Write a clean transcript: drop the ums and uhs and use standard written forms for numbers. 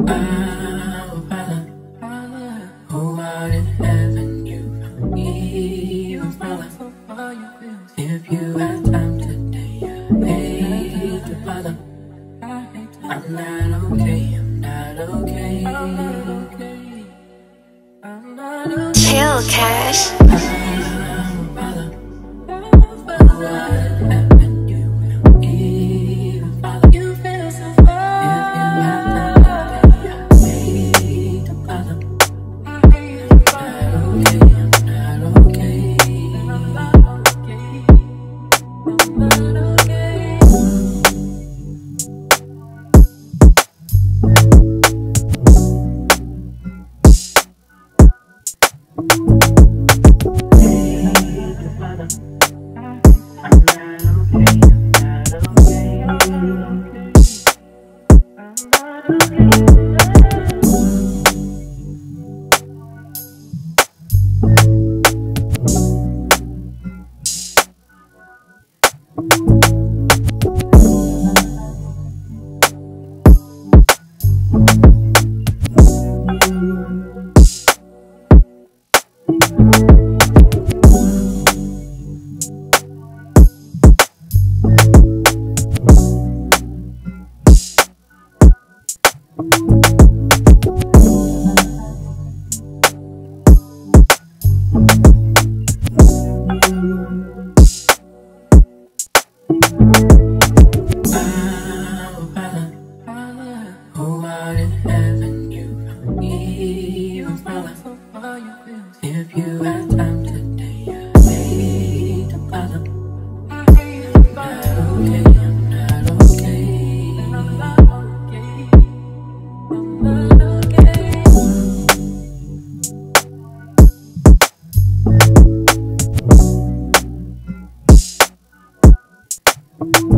Who out in heaven you found even follow. If you had time today, I hate to bother. I'm not okay, I'm not okay. I'm not okay. Chill, Cash. If you had time today, I hate to bother. I'm not okay, I'm not okay. I'm not okay.